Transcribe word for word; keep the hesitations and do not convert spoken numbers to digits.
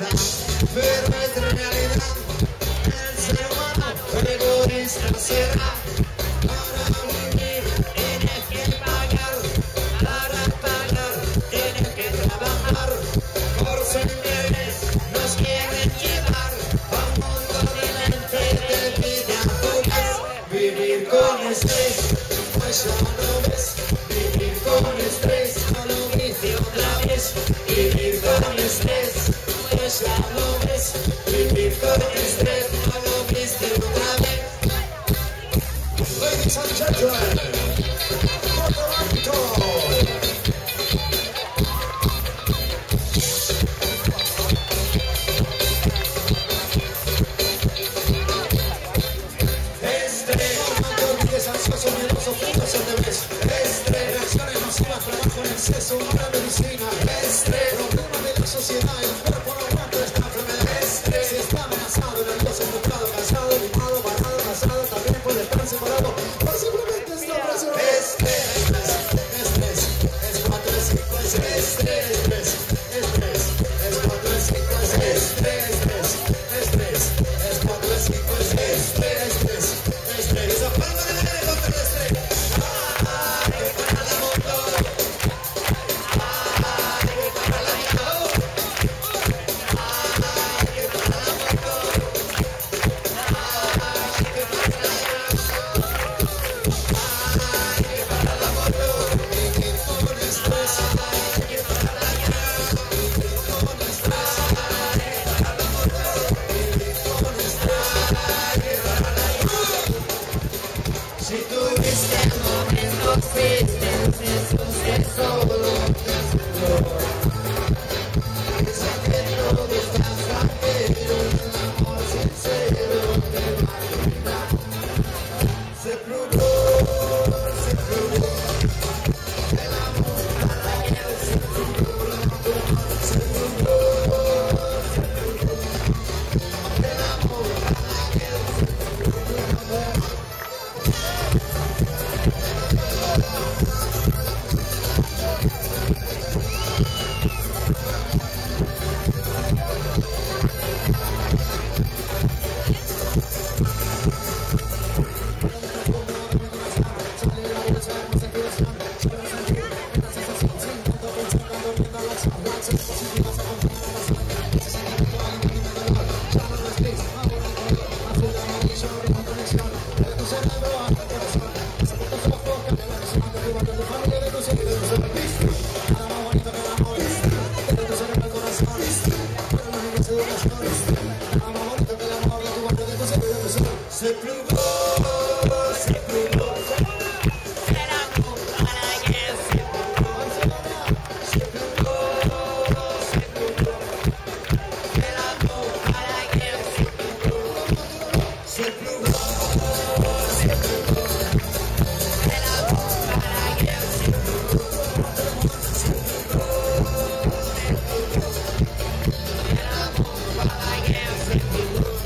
pero es realidad. El ser humano egoísta será. Para vivir tienes que pagar, para pagar tienes que trabajar. Por ser libres nos quieren llevar a un mundo de mente de vida fugaz. Vivir con estrés, pues ya lo ves. Vivir con estrés, no lo viste otra vez. Vivir con estrés, pues ya lo ves. Vivir con estrés, no lo viste otra vez. Ladies and gentlemen, Puerto Rico. Ansioso, miedoso, puntos al revés. Estrés, reacciones masivas, trabajo en exceso, mala medicina. Estrés, problema de la sociedad, el cuerpo no aguanta esta enfermedad. Estrés, si está amenazado, nervioso, frustrado, cansado, limado, parado, cansado, también puede estar separado o simplemente está presionado. Estrés, estrés, estrés, es cuatro, es cinco, es estrés, estrés, estrés, es cuatro, es cinco, es estrés, estrés, estrés, es cuatro, es cinco, es estrés, estrés, estrés, apaga de la si tuviste momentos tristes, esos que solo te sudó. Piensa que todo está tranquilo, el amor sincero te va a brindar. Se probó, se probó, el amor para él se probó, se probó, se probó, el amor para él se probó. Se probó, se probó, el amor para que se probó, se probó, se probó, el amor para que se probó, se probó, se probó, el amor para que se probó, se probó, se probó, el amor para que se probó.